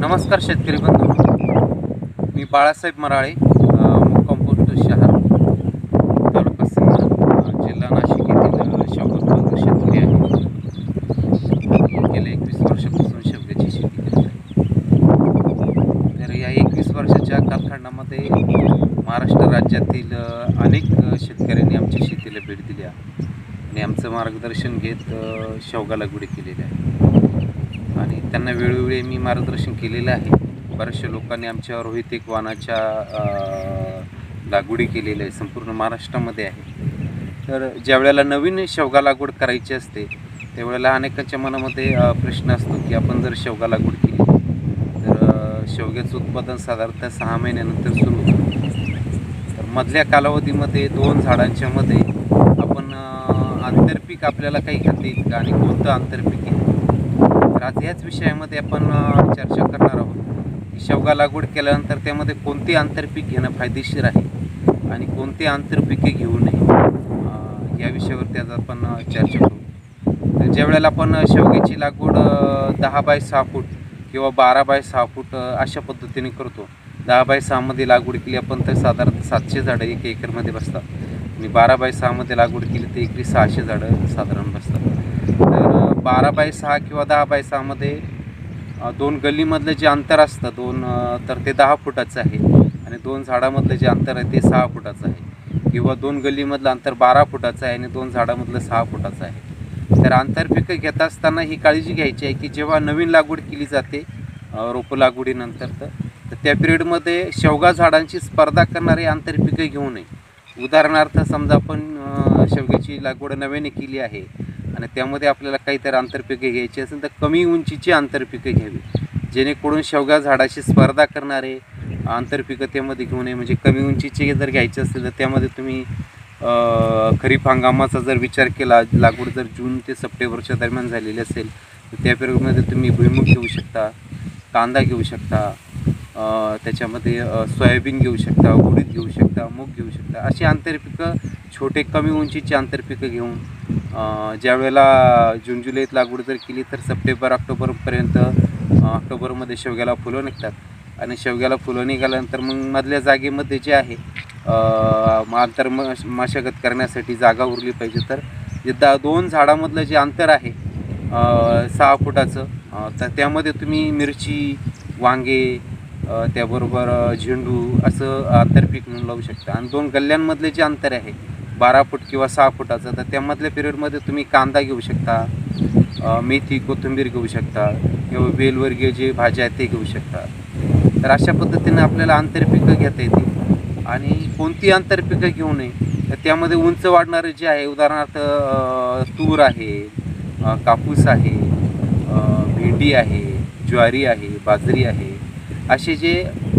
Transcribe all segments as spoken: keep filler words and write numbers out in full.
नमस्कार शेतकरी बंधू, मी बाळासाहेब मराळे, मुक्काम पोस्ट शहर, तालुका सिन्नर, जिल्हा नाशिक येथील शेवगा उत्पादक शेतकरी आहे. गेल्या एकवीस वर्षापासून शेवग्याची शेती करत आहे. तर या एकवीस वर्षाच्या कालखंडामध्ये महाराष्ट्र राज्यातील अनेक शेतकऱ्यांनी आमच्या शेतीला भेट दिली आहे आणि आमचं मार्गदर्शन घेत शेवगा लागवडी केलेली आहे आणि त्यांना वेळोवेळी मी मार्गदर्शन केलेलं आहे. बऱ्याचशा लोकांनी आमच्या रोहित एक वाणाच्या लागवडी केलेल्या आहे, संपूर्ण महाराष्ट्रामध्ये आहे. तर ज्या वेळेला नवीन शेवगा लागवड करायची असते त्यावेळेला अनेकांच्या मनामध्ये प्रश्न असतो की आपण जर शेवगा लागवड केली तर शेवग्याचं उत्पादन साधारणतः सहा महिन्यानंतर सुरू होतं. तर मधल्या कालावधीमध्ये दोन झाडांच्या मध्ये आपण आंतरपीक आपल्याला काही घेता येईल का आणि कोणतं आंतरपीक आहे. तर आज याच विषयामध्ये आपण चर्चा करणार आहोत की शेवगा लागवड केल्यानंतर त्यामध्ये कोणते आंतरपीक घेणं फायदेशीर आहे आणि कोणते आंतरपिके घेऊ नये या विषयावरती आज आपण चर्चा करू. तर ज्या वेळेला आपण शेवग्याची लागवड दहा बाय सहा फूट किंवा बारा बाय सहा फूट अशा पद्धतीने करतो. दहा बाय सहामध्ये लागवड केली आपण तर साधारण सातशे झाडं एक एकरमध्ये बसतात आणि बारा बाय सहामध्ये लागवड केली तर एकरी सहाशे झाडं साधारण बसतात. तर बारा बाय सहा किंवा दहा बाय सहामध्ये दोन गल्लीमधलं जे अंतर असतं दोन तर ते दहा फुटाचं आहे आणि दोन झाडामधलं जे अंतर आहे ते सहा फुटाचं आहे किंवा दोन गल्लीमधलं अंतर बारा फुटाचं आहे आणि दोन झाडामधलं सहा फुटाचं आहे. तर आंतरपिकं घेत असताना ही काळजी घ्यायची आहे की जेव्हा नवीन लागवड केली जाते रोपं लागवडीनंतर तर त्या पिरियडमध्ये शेवगा झाडांची स्पर्धा करणारे आंतरपिकं घेऊ नये. उदाहरणार्थ समजा आपण शेवग्याची लागवड नव्याने केली आहे आणि त्यामध्ये आपल्याला काहीतरी आंतरपिके घ्यायची असेल तर कमी उंचीची आंतरपिके घ्यावी जेणेकरून शेवगा झाडाशी स्पर्धा करणारे आंतरपिकं त्यामध्ये घेऊ नये. म्हणजे कमी उंचीचे जर घ्यायचे असेल तर त्यामध्ये तुम्ही खरीप हंगामाचा जर विचार केला, लागवड जर जून ते सप्टेंबरच्या दरम्यान झालेली असेल तर त्या पिरियडमध्ये तुम्ही भुईमुग घेऊ शकता, कांदा घेऊ शकता, त्याच्यामध्ये सोयाबीन घेऊ शकता, उडीद घेऊ शकता, मूग घेऊ शकता. अशी आंतरपिकं छोटे कमी उंचीची आंतरपिकं घेऊन ज्या वेळेला जून जुलैत लागवड जर केली तर सप्टेंबर ऑक्टोबरपर्यंत ऑक्टोबरमध्ये शेवग्याला फुलं निघतात आणि शेवग्याला फुलं निघाल्यानंतर मग मधल्या जागेमध्ये जे आहे अंतर मशागत करण्यासाठी जागा उरली पाहिजे. तर जे दा दोन झाडामधलं जे अंतर आहे सहा फुटाचं तर त्यामध्ये तुम्ही मिरची, वांगे, त्याबरोबर झेंडू असं आंतरपीक म्हणून लावू शकता. आणि दोन गल्ल्यांमधले जे अंतर आहे बारा फूट किंवा सहा फुटाचं तर त्यामधल्या पिरियडमध्ये तुम्ही कांदा घेऊ शकता, मेथी, कोथिंबीर घेऊ शकता किंवा वेलवर्गीय जे भाज्या आहेत ते घेऊ शकता. तर अशा पद्धतीने आपल्याला आंतरपिकं घेता येतील. आणि कोणती आंतरपिकं घेऊ नये तर त्यामध्ये उंच वाढणारे जे आहे उदाहरणार्थ तूर आहे, कापूस आहे, भेंडी आहे, ज्वारी आहे, बाजरी आहे, असे जे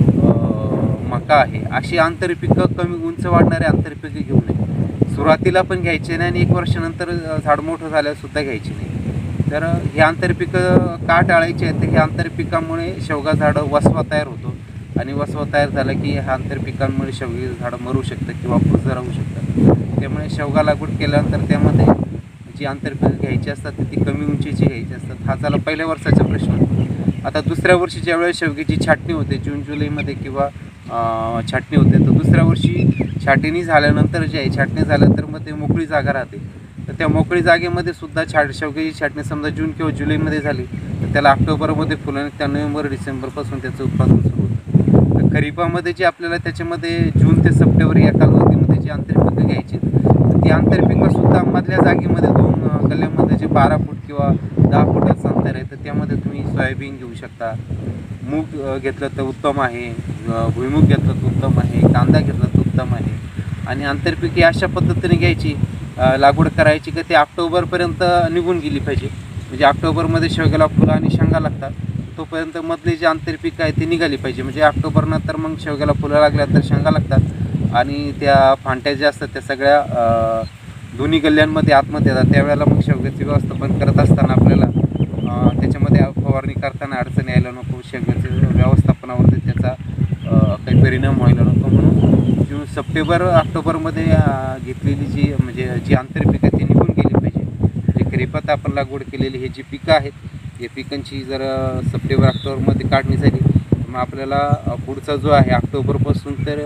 मका आहे अशी आंतरपिकं कमी उंच वाढणारे आंतरपिकं घेऊ नये. सुरुवातीला पण घ्यायचे नाही आणि एक वर्षानंतर झाड मोठं झाल्यासुद्धा घ्यायचे नाही. तर हे आंतरपिकं का टाळायचे आहेत तर हे आंतरपिकामुळे शेवगा झाडं वसवा तयार होतो आणि वसवा तयार झाला की ह्या आंतरपिकांमुळे शेवग्याचं झाडं मरू शकतं किंवा फुजं राहू शकतात. त्यामुळे शेवगा लागवड केल्यानंतर त्यामध्ये जी आंतरपिकं घ्यायची असतात ती कमी उंचीची घ्यायची असतात. हा झाला पहिल्या वर्षाचा प्रश्न. आता दुसऱ्या वर्षी ज्यावेळेस शेवग्याची छाटणी होते जून जुलैमध्ये किंवा छाटणी होते तर दुसऱ्या वर्षी छाटणी झाल्यानंतर जे आहे छाटणी झाल्यानंतर मग ते मोकळी जागा राहते तर त्या मोकळी जागेमध्ये सुद्धा छाट शेवग्याची छाटणी समजा जून किंवा जुलैमध्ये झाली तर त्याला ऑक्टोबरमध्ये फुलं त्या नोव्हेंबर डिसेंबरपासून त्याचं उत्पादन सुरू होतं. तर खरीपामध्ये जे आपल्याला त्याच्यामध्ये जून ते सप्टेंबर या कालावधीमध्ये जी आंतरपिकं घ्यायची तर ती आंतरपिकंसुद्धा मधल्या जागेमध्ये दोन गल्ल्यामध्ये जे बारा फूट किंवा दहा फुटाचं अंतर आहे तर त्यामध्ये तुम्ही सोयाबीन घेऊ शकता, मूग घेतलं तर उत्तम आहे, भुईमुग घेतलं तर उत्तम आहे, कांदा घेतला तर उत्तम आहे. आणि आंतरपिके अशा पद्धतीने घ्यायची, लागवड करायची की ते ऑक्टोबरपर्यंत निघून गेली पाहिजे. म्हणजे ऑक्टोबरमध्ये शेवग्याला फुलं आणि शेंगा लागतात तोपर्यंत मधले जे आंतरपिकं आहे ते निघाली पाहिजे. म्हणजे ऑक्टोबरनंतर मग शेवग्याला फुलं लागल्यानंतर शेंगा लागतात आणि त्या फांट्या ज्या असतात त्या सगळ्या दोन्ही गल्ल्यांमध्ये आतमध्ये येतात. त्यावेळेला मग शेवग्याची व्यवस्थापन करत असताना आपल्याला त्याच्यामध्ये फवारणी करताना अडचण यायला नको, शेवग्याच्या व्यवस्थापनावरती त्याचा काही परिणाम व्हायला नको म्हणून जून सप्टेंबर ऑक्टोबरमध्ये घेतलेली जी म्हणजे जी आंतरपिकं ती निघून गेली पाहिजे. जे खरीपात आपण लागवड केलेली हे जी पिकं आहेत या पिकांची जर सप्टेंबर ऑक्टोबरमध्ये काढणी झाली तर मग आपल्याला पुढचा जो आहे ऑक्टोबरपासून तर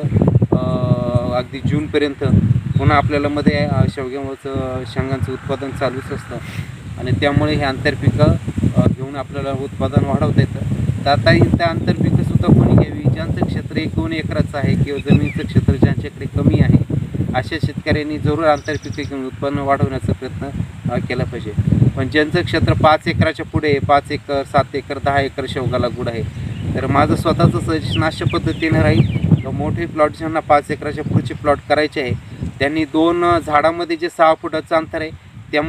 अगदी जूनपर्यंत पुन्हा आपल्याला मध्ये शेवग्याचं शेंगांचं उत्पादन चालूच असतं आणि त्यामुळे हे आंतरपिकं घेऊन आपल्याला उत्पादन वाढवता येतं. तर आता इथं आंतरपिकंसुद्धा कोणी घ्यावी ज्यांचं क्षेत्र एक दोन एकराचं आहे किंवा जमिनीचं क्षेत्र ज्यांच्याकडे कमी आहे अशा शेतकऱ्यांनी जरूर आंतरपिके घेऊन उत्पन्न वाढवण्याचा प्रयत्न केला पाहिजे. पण ज्यांचं क्षेत्र पाच एकराच्या पुढे आहे, पाच एकर सात एकर दहा एकर शेवगा लागवड आहे, तर माझं स्वतःचं सजेशन अशा पद्धतीनं राहील तर मोठे प्लॉट ज्यांना पाच एकराच्या पुढचे प्लॉट करायचे आहे त्यांनी दोन झाडामध्ये जे सहा फुटाचं अंतर आहे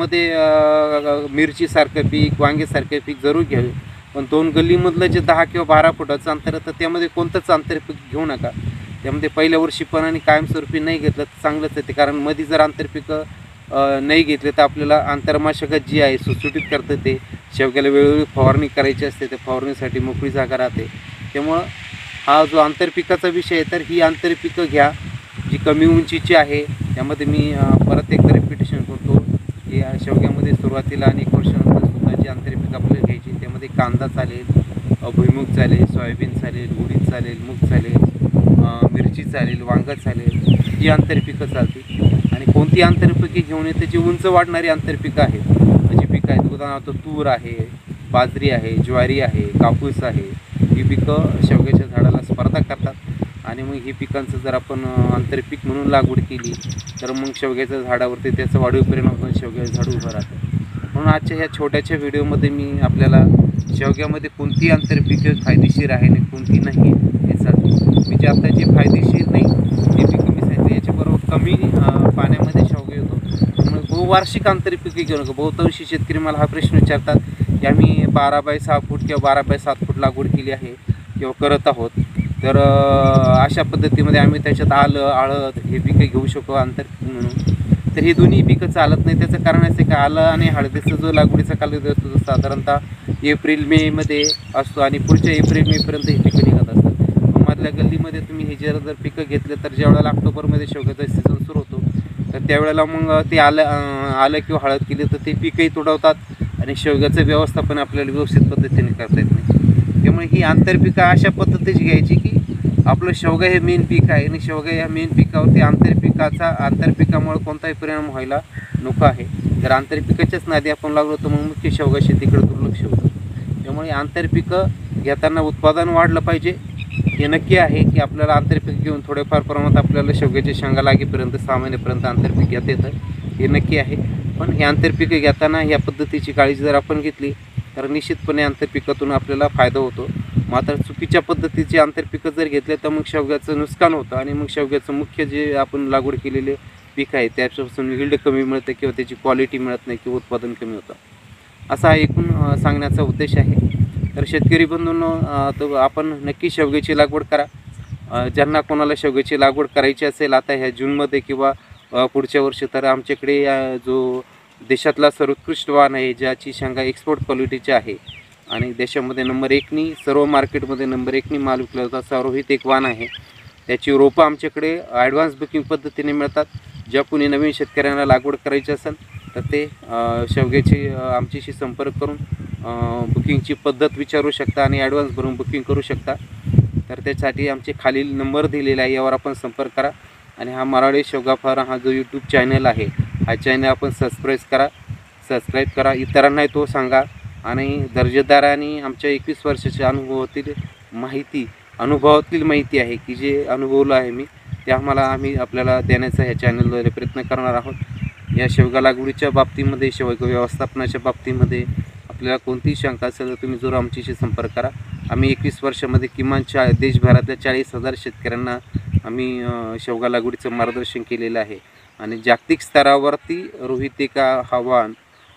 त्यामध्ये मिरचीसारखं पीक वांगेसारखं पीक जरूर घ्यावे. पण दोन गल्लीमधलं जे दहा किंवा बारा फुटाचं अंतर आहे तर त्यामध्ये कोणतंच आंतरपीक घेऊ नका. त्यामध्ये पहिल्या वर्षी पण आणि कायमस्वरूपी नाही घेतलं तर चांगलंच आहे ते, कारण मध्ये जर आंतरपिकं नाही घेतले तर आपल्याला आंतरमशागत जी आहे सुटसुटीत करतं ते शेवग्याला वेळोवेळी फवारणी करायची असते, त्या फवारणीसाठी मोकळी जागा राहते. त्यामुळं हा जो आंतरपिकाचा विषय आहे तर ही आंतरपिकं घ्या जी कमी उंचीची आहे. त्यामध्ये मी परत एकदा रिपिटेशन करतो की शेवग्यामध्ये सुरुवातीला आणि एक वर्षानंतर सुद्धा जी आंतरपिकं आपल्याला घ्यायची त्यामध्ये कांदा चालेल, भुईमुग चालेल, सोयाबीन चालेल, उडीद चालेल, मूग चालेल, मिरची चालेल, वांगा चालेल, ही आंतरपिकं चालतील. आणि कोणती आंतरपिके घेऊन येते जी उंच वाढणारी आंतरपिकं आहेत म्हणजे पिकं आहेत. उदाहरणार्थ तूर आहे, बाजरी आहे, ज्वारी आहे, कापूस आहे, ही पिकं शेवग्याच्या झाडाला स्पर्धा करतात. आणि मग ही पिकांचं जर आपण आंतरपीक म्हणून लागवड केली तर मग शेवग्याच्या झाडावरती त्याचा वाढीव परिणाम होऊन शेवग्याचं झाड उभं राहतं. म्हणून आजच्या ह्या छोट्याच्या व्हिडिओमध्ये मी आपल्याला शेवग्यामध्ये कोणती आंतरपिकं फायदेशीर आहे आणि कोणती नाही हे सांगतो. मी जे आता जे फायदेशीर नाही ते पिकं मी सांगितलं. याच्याबरोबर कमी पाण्यामध्ये शेवगा येतो त्यामुळे बहुवार्षिक आंतरपिके घेऊ नका. बहुतांशी शेतकरी मला हा प्रश्न विचारतात की आम्ही बारा बाय सहा फूट किंवा बारा बाय सात फूट लागवड केली आहे किंवा करत आहोत, तर अशा पद्धतीमध्ये आम्ही त्याच्यात आलं हळद हे पिकं घेऊ शकतो आंतरपीक म्हणून. तर ही दोन्ही पिकं चालत नाही. त्याचं कारण असं की आलं आणि हळदीचा जो लागवडीचा कालावधी असतो तो साधारणतः एप्रिल मेमध्ये असतो आणि पुढच्या एप्रिल मेपर्यंत ही पिकं निघत असतात. मधल्या गल्लीमध्ये तुम्ही हे जर जर पिकं घेतले तर ज्यावेळेला ऑक्टोबरमध्ये शेवग्याचा सीझन सुरू होतो तर त्यावेळेला मग ते आलं आलं किंवा हळद केली तर ते पिकंही तुडवतात आणि शेवग्याचं व्यवस्थापन आपल्याला व्यवस्थित पद्धतीने करता येत नाही. त्यामुळे ही आंतरपिकं अशा पद्धतीची घ्यायची की आपलं शेवगा हे मेन पीक आहे आणि शेवगा या मेन पिकावरती आंतरपिकाचा आंतरपिकामुळे कोणताही परिणाम व्हायला नको आहे. जर आंतरपिकाच्याच नादी आपण लागलो तर मग मुख्य शेवगा शेतीकडे दुर्लक्ष होतं. त्यामुळे आंतरपिकं घेताना उत्पादन वाढलं पाहिजे हे नक्की आहे की आपल्याला आंतरपीक घेऊन थोडेफार प्रमाणात आपल्याला शेवग्याच्या शेंगा लागेपर्यंत सहा महिन्यापर्यंत आंतरपीक घेता येतं हे नक्की आहे. पण हे आंतरपिकं घेताना या पद्धतीची काळजी जर आपण घेतली तर निश्चितपणे आंतरपिकातून आपल्याला फायदा होतो. मात्र चुकीच्या पद्धतीची आंतरपिकं जर घेतले तर मग शेवग्याचं नुकसान होतं आणि मग शेवग्याचं मुख्य जे आपण लागवड केलेले पीक आहे त्याच्यापासून यील्ड कमी मिळते किंवा त्याची क्वालिटी मिळत नाही किंवा उत्पादन कमी होतं. असा एकूण सांगण्याचा उद्देश आहे. तर शेतकरी बंधूंनो, तर आपण नक्की शेवग्याची लागवड करा. ज्यांना कोणाला शेवग्याची लागवड करायची असेल आता ह्या जूनमध्ये किंवा पुढच्या वर्षी तर आमच्याकडे जो देशातला सर्वोत्कृष्ट वाण आहे ज्याची शेंगा एक्सपोर्ट क्वालिटीची आहे आणि देशामध्ये नंबर एकनी सर्व मार्केटमध्ये नंबर एकनी माल विकला जातो असा रोहित एक वाण आहे. त्याची रोपं आमच्याकडे ॲडव्हान्स बुकिंग पद्धतीने मिळतात. ज्या कोणी नवीन शेतकऱ्यांना लागवड करायची असेल तर ते शेवग्याची आमच्याशी संपर्क करून बुकिंगची पद्धत विचारू शकता आणि ॲडव्हान्स भरून बुकिंग करू शकता. तर त्यासाठी आमचे खालील नंबर दिलेला आहे, यावर आपण संपर्क करा. आणि हा मराठी शेवगा फार्म हा जो यूट्यूब चॅनल आहे हा चॅनल आपण सबस्क्राईब करा सबस्क्राईब करा इतरांनाही तो सांगा. आणि दर्जेदार आणि आमच्या एकवीस वर्षाच्या अनुभवातील माहिती अनुभवातील माहिती आहे की जे अनुभवलं आहे मी ते आम्हाला आम्ही आपल्याला देण्याचा ह्या चॅनलद्वारे प्रयत्न करणार आहोत. या शेवगा लागवडीच्या बाबतीमध्ये शेवगा व्यवस्थापनाच्या बाबतीमध्ये आपल्याला कोणतीही शंका असेल तर तुम्ही जरूर आमच्याशी संपर्क करा. आम्ही एकवीस वर्षामध्ये किमान चा देशभरातल्या चाळीस हजार शेतकऱ्यांना आम्ही शेवगा लागवडीचं मार्गदर्शन केलेलं आहे. आणि जागतिक स्तरावरती रोहितिका हा वाण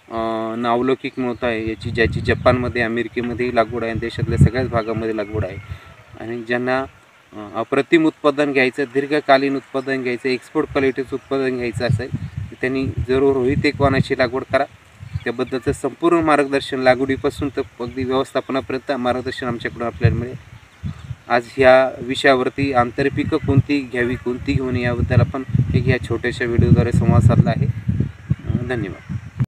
नावलौकिक मिळत आहे. याची ज्याची जपानमध्ये अमेरिकेमध्येही लागवड आहे, देशातल्या सगळ्याच भागामध्ये लागवड आहे. आणि ज्यांना अप्रतिम उत्पादन घ्यायचं, दीर्घकालीन उत्पादन घ्यायचं, एक्सपोर्ट क्वालिटीचं उत्पादन घ्यायचं असेल तर त्यांनी जरूर रोहित एक वाणाची लागवड करा. त्याबद्दलचं संपूर्ण मार्गदर्शन लागवडीपासून तर अगदी व्यवस्थापनापर्यंत मार्गदर्शन आमच्याकडून आपल्याला मिळेल. आज ह्या विषयावरती आंतरपिकं कोणती घ्यावी कोणती घेऊन याबद्दल आपण एक ह्या छोट्याशा व्हिडिओद्वारे संवाद साधला आहे. धन्यवाद.